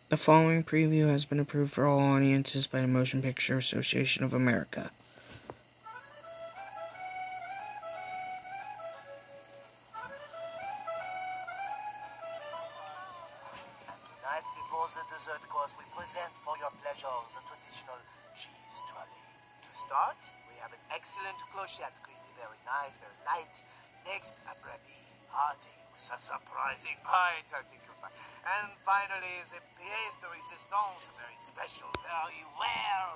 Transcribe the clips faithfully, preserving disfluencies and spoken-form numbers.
The following preview has been approved for all audiences by the Motion Picture Association of America. Tonight, before the dessert course, we present for your pleasure the traditional cheese trolley. To start, we have an excellent clochette, creamy, very nice, very light. Next, a brebis, hearty, with a surprising bite, I think you'll find. And finally, the pièce de résistance, very special, very rare.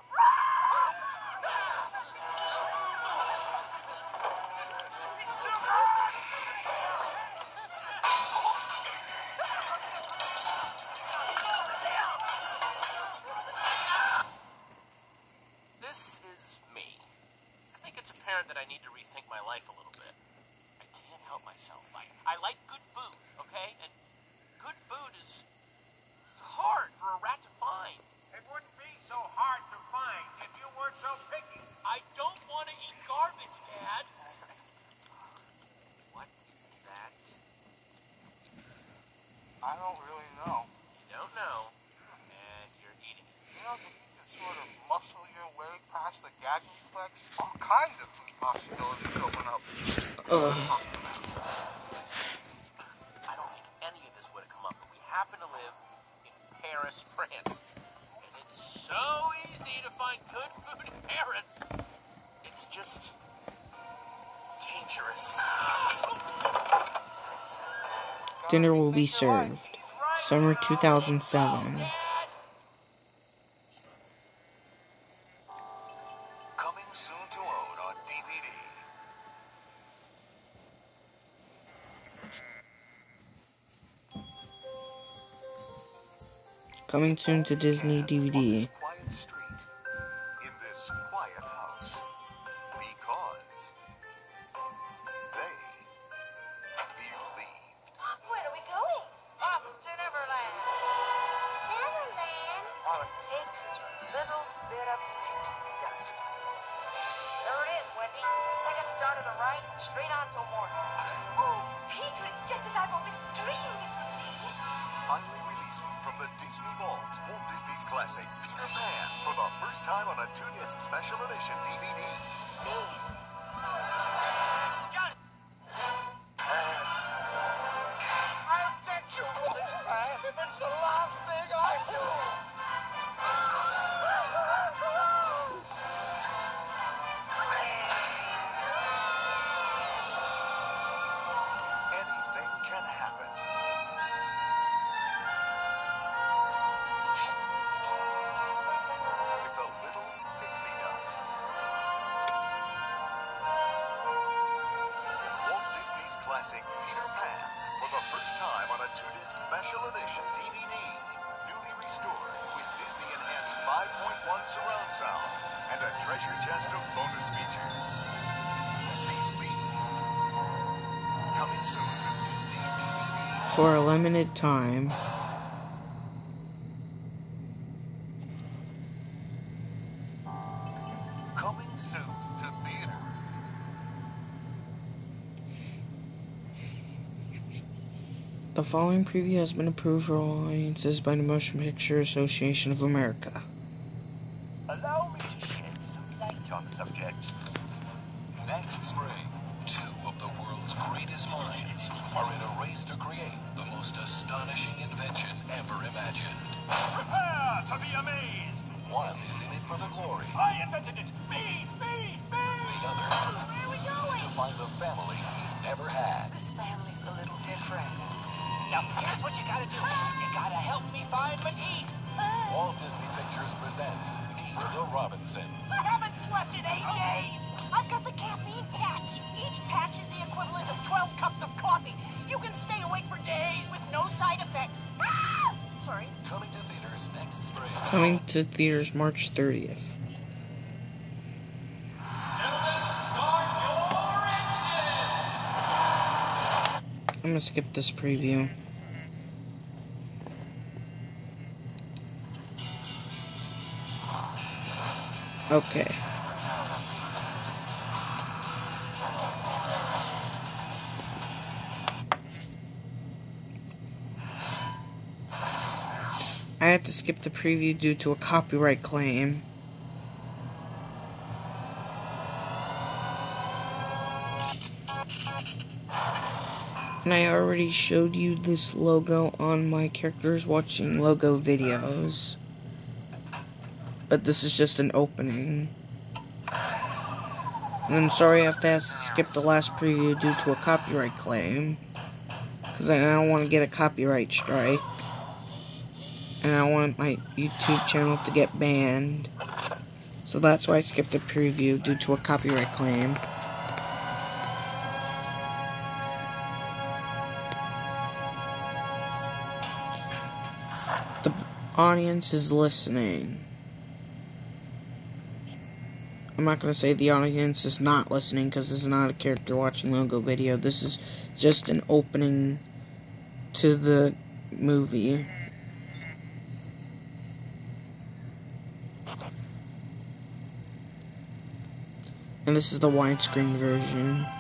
This is me. I think it's apparent that I need to rethink my life a little bit. I can't help myself. I, I like good food, okay? And good food is, is hard for a rat to find. It wouldn't be so hard to find if you weren't so picky. I don't want to eat garbage, Dad. What is that? I don't really know. You don't know, and you're eating it. You know, if you can sort of muscle your way past the gag reflex, all kinds of possibilities open up. Uh. I don't think any of this would have come up, but we happen to live in Paris, France. And it's so easy to find good food in Paris. It's just dangerous. Dinner will be served. Summer two thousand seven. Coming soon to own on D V D. Coming soon to Disney D V D. Quiet street, in this quiet house, because they believed. Where are we going? Up to Neverland. Neverland? All it takes is a little bit of pixie dust. There it is, Wendy. Second star to the right, straight on till morning. Oh, Peter, it's just as I've always dreamed it would be. Finally releasing from the Disney Vault, Walt Disney's classic Peter Pan for the first time on a two-disc special edition D V D. Please. John. I'll get you with this Pan. It's the last thing I do. Anything can happen. With a little pixie dust. Walt Disney's classic Peter Pan for the first time on a two-disc special edition D V D. Newly restored with Disney-enhanced five point one surround sound and a treasure chest of bonus features. Believe. Coming soon to Disney D V D. For a limited time. Coming soon to theaters. The following preview has been approved for all audiences by the Motion Picture Association of America. Allow me to shed some light on the subject. Next spring, two of the world's greatest minds are in a race to create the most astonishing invention ever imagined. Prepare to be amazed. One is in it for the glory, I invented it. Me, me, me. the other Where are we going? to find the family he's never had. This family's a little different. Now, here's what you gotta do. You gotta help me find my teeth. Walt Disney Pictures presents Meet the Robinsons. I haven't slept in eight days. I've got the caffeine patch. Each patch is the equivalent of twelve cups of coffee. You can stay awake for days with no side effects. Ah! Sorry. Coming to theaters next spring. Coming to theaters March thirtieth. I'm gonna skip this preview. Okay. I had to skip the preview due to a copyright claim. And I already showed you this logo on my characters watching logo videos. But this is just an opening. And I'm sorry I have to skip the last preview due to a copyright claim. Because I don't want to get a copyright strike. And I don't want my YouTube channel to get banned. So that's why I skipped the preview due to a copyright claim. The audience is listening. I'm not going to say the audience is not listening because this is not a character watching logo video. This is just an opening to the movie. And this is the widescreen version.